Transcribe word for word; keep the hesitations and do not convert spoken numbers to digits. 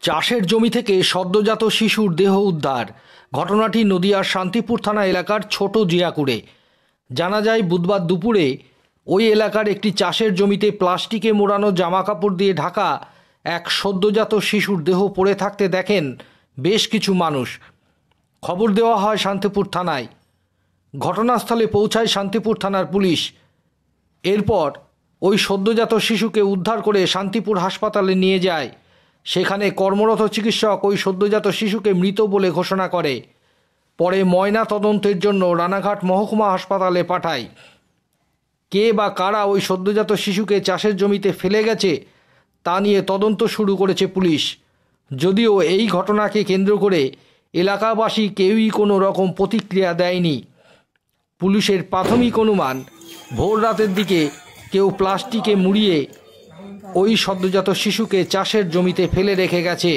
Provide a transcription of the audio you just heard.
চাষের জমি থেকে সদ্যজাত শিশুর দেহ উদ্ধার। ঘটনাটি নদিয়ার শান্তিপুর থানা এলাকার ছোট জিয়াকুড়ে। জানা যায়, বুধবার দুপুরে ওই এলাকার একটি চাষের জমিতে প্লাস্টিকে মোড়ানো জামা কাপড় দিয়ে ঢাকা এক সদ্যজাত শিশুর দেহ পড়ে থাকতে দেখেন বেশ কিছু মানুষ। খবর দেওয়া হয় শান্তিপুর থানায়। ঘটনাস্থলে পৌঁছায় শান্তিপুর থানার পুলিশ। এরপর ওই সদ্যজাত শিশুকে উদ্ধার করে শান্তিপুর হাসপাতালে নিয়ে যায়। সেখানে কর্মরত চিকিৎসক ওই সদ্যজাত শিশুকে মৃত বলে ঘোষণা করে। পরে ময়না তদন্তের জন্য রানাঘাট মহকুমা হাসপাতালে পাঠায়। কে বা কারা ওই সদ্যজাত শিশুকে চাষের জমিতে ফেলে গেছে তা নিয়ে তদন্ত শুরু করেছে পুলিশ। যদিও এই ঘটনাকে কেন্দ্র করে এলাকাবাসী কেউই কোনো রকম প্রতিক্রিয়া দেয়নি। পুলিশের প্রাথমিক অনুমান, ভোর রাতের দিকে কেউ প্লাস্টিকে মুড়িয়ে ওই সদ্যজাত শিশুকে চাষের জমিতে ফেলে রেখে গেছে।